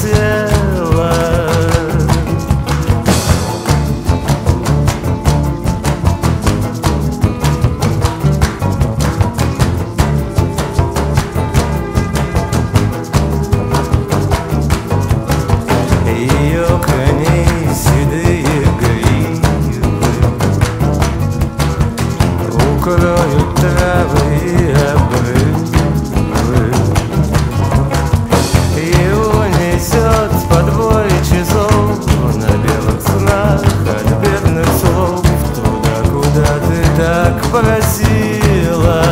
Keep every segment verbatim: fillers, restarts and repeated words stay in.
просела. Ее коней седые гривы укроют травы и обрывы. Его несет по двое часов на белых снах от бедных слов туда, куда ты так просила.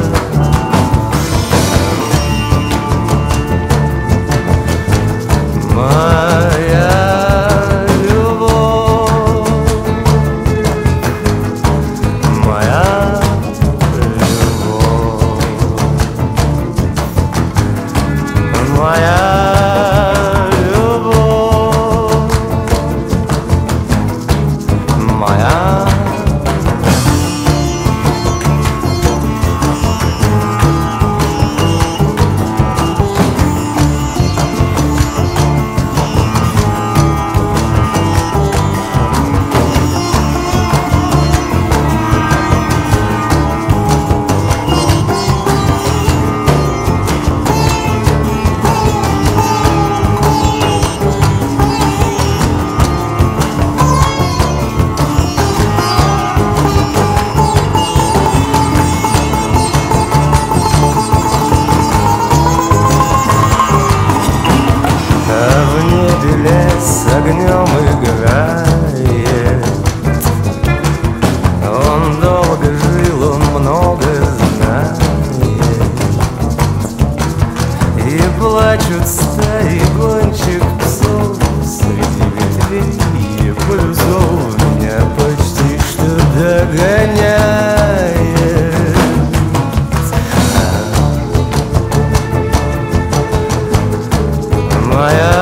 Моя любовь, моя любовь, моя любовь, моя. Лес огнем играет. Он долго жил, он много знает. И плачут стаи гончих псов среди ветвей полюсов. Меня почти что догоняет. Моя